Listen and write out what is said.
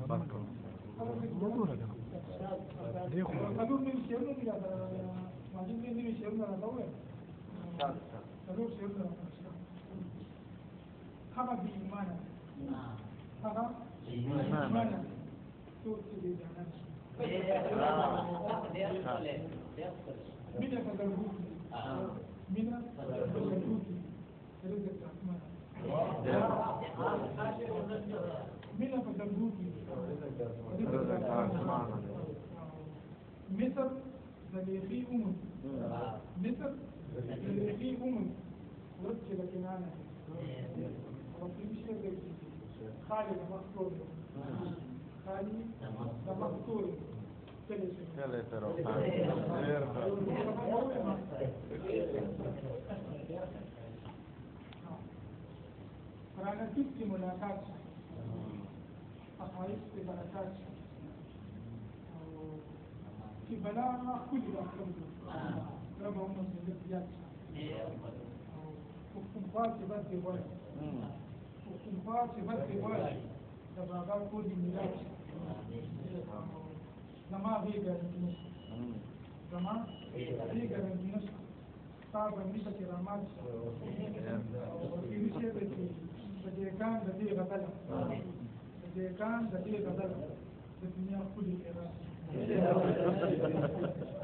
مصر زليخي مصر زليخي ورجل كنانة وفي شيء خالد مقتول خالد مقتول رانا تبكي ملاقات أخويس ببركات في بلاء كل الأحكام ربهم من الزيات وكمفات بدي ولا وكمفات بدي ولا دبابات كل ميلاد زمان بيجا الناس زمان بيجا الناس صعب الناس كرامات وفي شيء بديكان بدي غدلا بديكان بدي غدلا الدنيا كل الإرادة